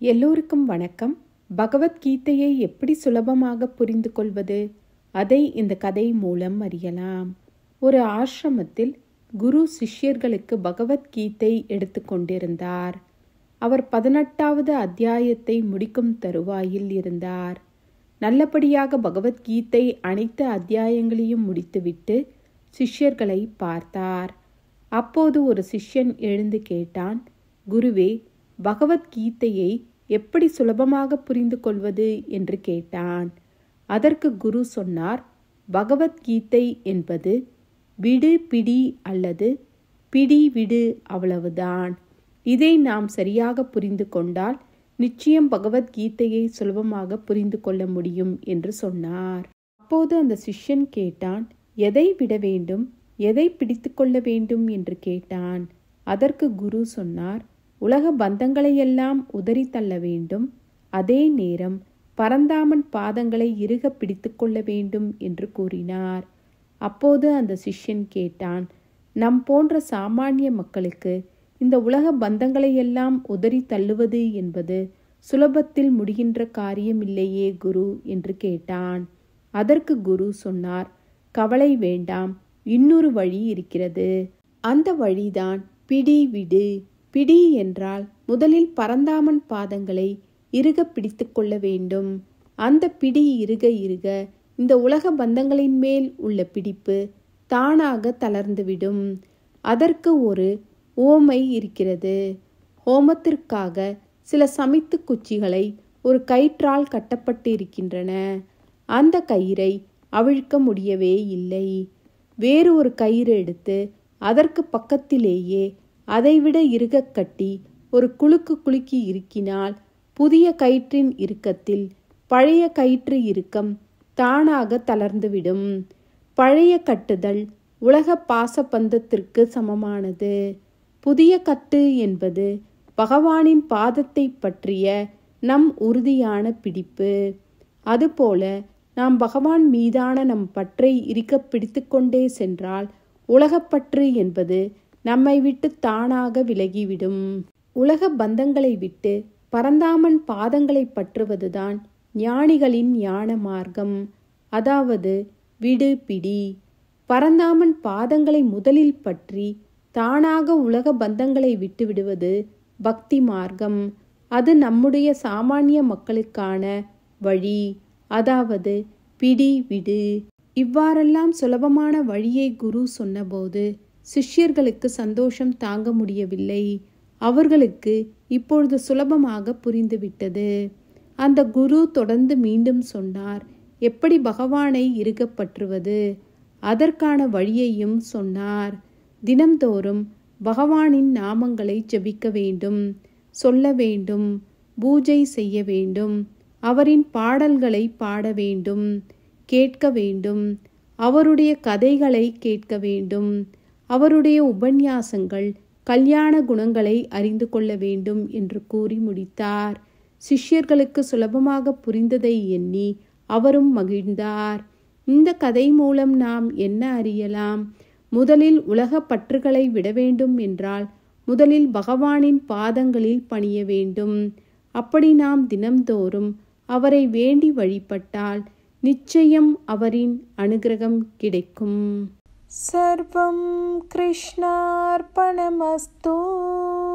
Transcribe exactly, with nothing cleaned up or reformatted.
எல்லோருக்கும் வணக்கம். பகவத்கீதையை எப்படி சுலபமாக புரிந்து கொள்வது? அதை இந்த கதை மூலம் அறியலாம். ஒரு ஆசிரமத்தில் குரு சிஷ்யர்களுக்கு பகவத்கீதை எடுத்து கொண்டிருந்தார். அவர் பதினெட்டாவது அத்தியாயத்தை முடிக்கும் தருவாயில் இருந்தார். நல்லபடியாக பகவத்கீதை அனைத்து அத்தியாயங்களையும் முடித்துவிட்டு சிஷ்யர்களை பார்த்தார். அப்போது ஒரு சிஷ்யன் எழுந்து கேட்டான், குருவே, பகவத்கீதையை எப்படி சுலபமாக புரிந்து கொள்வது என்று கேட்டான். அதற்கு குரு சொன்னார், பகவத்கீதை என்பது விடு பிடி அல்லது பிடி விடு, அவ்வளவுதான். இதை நாம் சரியாக புரிந்து கொண்டால் நிச்சயம் பகவத்கீதையை சுலபமாக புரிந்து கொள்ள முடியும் என்று சொன்னார். அப்போது அந்த சிஷ்யன் கேட்டான், எதை விட வேண்டும், எதை பிடித்து கொள்ள வேண்டும் என்று கேட்டான். அதற்கு குரு சொன்னார், உலக பந்தங்களையெல்லாம் உதறி தள்ள வேண்டும், அதே நேரம் பரந்தாமன் பாதங்களை இறுக பிடித்து கொள்ள வேண்டும் என்று கூறினார். அப்போது அந்த சிஷ்யன் கேட்டான், நம் போன்ற சாமானிய மக்களுக்கு இந்த உலக பந்தங்களையெல்லாம் உதறி தள்ளுவது என்பது சுலபத்தில் முடிகின்ற காரியமில்லையே குரு என்று கேட்டான். அதற்கு குரு சொன்னார், கவலை வேண்டாம், இன்னொரு வழி இருக்கிறது. அந்த வழிதான் பிடி விடு. பிடி என்றால் முதலில் பரந்தாமன் பாதங்களை இறுக பிடித்து கொள்ள வேண்டும். அந்த பிடி இறுக இறுக இந்த உலக பந்தங்களின் மேல் உள்ள பிடிப்பு தானாக தளர்ந்துவிடும். அதற்கு ஒரு ஓமை இருக்கிறது. ஹோமத்திற்காக சில சமித்து குச்சிகளை ஒரு கயிற்றால் கட்டப்பட்டு இருக்கின்றன. அந்த கயிறை அவிழ்க்க முடியவே இல்லை. வேறு ஒரு கயிறு எடுத்து அதற்கு பக்கத்திலேயே அதைவிட இறுக கட்டி ஒரு குலுக்கு குலுக்கி இறுக்கினால் புதிய கயிற்றின் இறுக்கத்தில் பழைய கயிற்று இறுக்கம் தானாக தளர்ந்துவிடும். பழைய கட்டுதல் உலக பாசபந்தத்திற்கு சமமானது. புதிய கட்டு என்பது பகவானின் பாதத்தை பற்றிய நம் உறுதியான பிடிப்பு. அதுபோல நாம் பகவான் மீதான நம் பற்றை இறுக்க பிடித்து கொண்டே சென்றால் உலகப்பற்று என்பது நம்மை விட்டு தானாக விலகிவிடும். உலக பந்தங்களை விட்டு பரந்தாமன் பாதங்களை பற்றுவதுதான் ஞானிகளின் ஞான மார்க்கம், அதாவது விடு பிடி. பரந்தாமன் பாதங்களை முதலில் பற்றி தானாக உலக பந்தங்களை விட்டு விடுவது பக்தி மார்க்கம். அது நம்முடைய சாமானிய மக்களுக்கான வழி, அதாவது பிடி விடு. இவ்வாறெல்லாம் சுலபமான வழியை குரு சொன்னபோது சிஷ்யர்களுக்கு சந்தோஷம் தாங்க முடியவில்லை. அவர்களுக்கு இப்பொழுது சுலபமாக புரிந்துவிட்டது. அந்த குரு தொடர்ந்து மீண்டும் சொன்னார், எப்படி பகவானை இறுக பற்றுவது, அதற்கான வழியையும் சொன்னார். தினம்தோறும் பகவானின் நாமங்களை ஜபிக்க வேண்டும், சொல்ல வேண்டும், பூஜை செய்ய வேண்டும், அவரின் பாடல்களை பாட வேண்டும், கேட்க வேண்டும், அவருடைய கதைகளை கேட்க வேண்டும், அவருடைய உபன்யாசங்கள், கல்யாண குணங்களை அறிந்து கொள்ள வேண்டும் என்று கூறி முடித்தார். சிஷ்யர்களுக்கு சுலபமாக புரிந்ததை எண்ணி அவரும் மகிழ்ந்தார். இந்த கதை மூலம் நாம் என்ன அறியலாம்? முதலில் உலக பற்றுகளை விட வேண்டும் என்றால் முதலில் பகவானின் பாதங்களில் பணிய வேண்டும். அப்படி நாம் தினம்தோறும் அவரை வேண்டி வழிபட்டால் நிச்சயம் அவரின் அனுகிரகம் கிடைக்கும். சர்வம் கிருஷ்ணார்பணமஸ்து.